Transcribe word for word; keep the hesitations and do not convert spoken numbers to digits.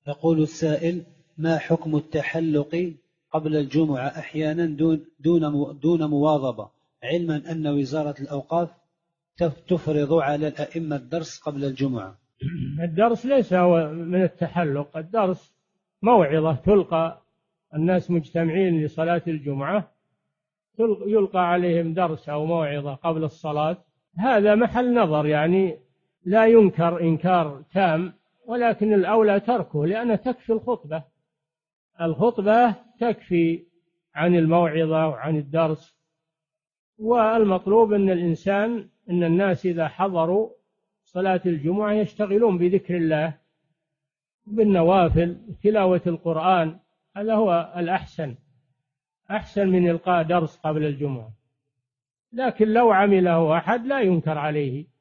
يقول السائل: ما حكم التحلق قبل الجمعة أحيانا دون, دون, دون مواظبة، علما أن وزارة الأوقاف تفرض على الأئمة الدرس قبل الجمعة؟ الدرس ليس هو من التحلق، الدرس موعظة تلقى، الناس مجتمعين لصلاة الجمعة يلقى عليهم درس أو موعظة قبل الصلاة، هذا محل نظر، يعني لا ينكر إنكار تام، ولكن الأولى تركه، لأنه تكفي الخطبة، الخطبة تكفي عن الموعظة وعن الدرس. والمطلوب أن الإنسان أن الناس إذا حضروا صلاة الجمعة يشتغلون بذكر الله بالنوافل، تلاوة القرآن، هذا هو الأحسن، أحسن من إلقاء درس قبل الجمعة. لكن لو عمله أحد لا ينكر عليه.